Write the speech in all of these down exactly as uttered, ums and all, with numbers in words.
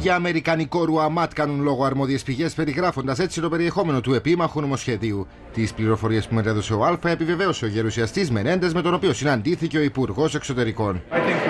Για αμερικανικό Ρουαμάτ κάνουν λόγο αρμόδιες πηγές, περιγράφοντας έτσι το περιεχόμενο του επίμαχου νομοσχεδίου. Τις πληροφορίες που μετέδωσε ο Α επιβεβαίωσε ο γερουσιαστής Μενέντες, με τον οποίο συναντήθηκε ο Υπουργός Εξωτερικών.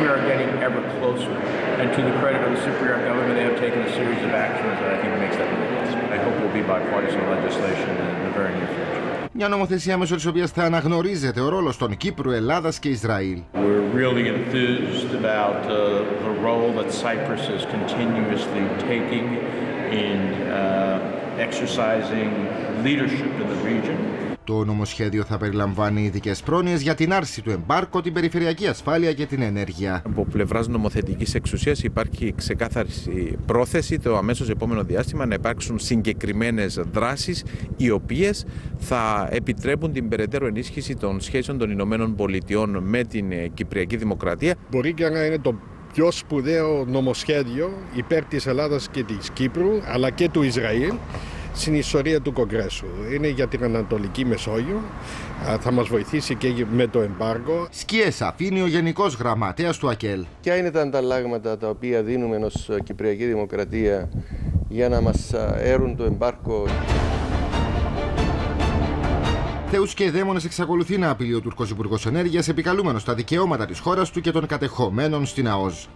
Μια νομοθεσία μέσω της οποίας θα αναγνωρίζεται ο ρόλος των Κύπρου, Ελλάδας και Ισραήλ. We're really enthused about uh, the role that Cyprus is continuously taking in uh, exercising leadership in the region. Το νομοσχέδιο θα περιλαμβάνει ειδικές πρόνοιες για την άρση του εμπάρκο, την περιφερειακή ασφάλεια και την ενέργεια. Από πλευράς νομοθετικής εξουσίας υπάρχει ξεκάθαρη πρόθεση το αμέσως επόμενο διάστημα να υπάρξουν συγκεκριμένες δράσεις οι οποίες θα επιτρέπουν την περαιτέρω ενίσχυση των σχέσεων των Ηνωμένων Πολιτειών με την Κυπριακή Δημοκρατία. Μπορεί και να είναι το πιο σπουδαίο νομοσχέδιο υπέρ της Ελλάδας και της Κύπρου αλλά και του Ισραήλ στην ιστορία του Κογκρέσου. Είναι για την Ανατολική Μεσόγειο, θα μας βοηθήσει και με το εμπάργκο. Σκιές αφήνει ο Γενικός Γραμματέας του ΑΚΕΛ. Ποια είναι τα ανταλλάγματα τα οποία δίνουμε ως Κυπριακή Δημοκρατία για να μας έρουν το εμπάργκο? Θεούς και δαίμονες εξακολουθεί να απειλεί ο Τουρκός Υπουργός Ενέργειας, επικαλούμενος τα δικαιώματα της χώρας του και των κατεχομένων στην ΑΟΣ.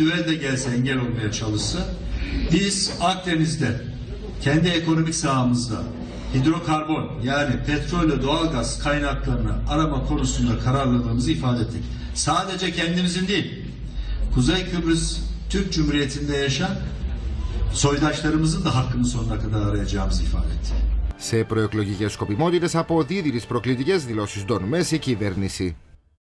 Kendi ekonomik sahamızda hidrokarbon yani petrol ve doğalgaz kaynaklarını arama konusunda kararlılığımızı ifade ettik. Sadece kendimizin değil, Kuzey Kıbrıs Türk Cumhuriyeti'nde yaşayan soydaşlarımızın da hakkını sonuna kadar arayacağımızı ifade ettik. Σε προεκλογικές σκοπιμότητες αποδίδει τις προκλητικές δηλώσεις των Μέση κυβέρνηση.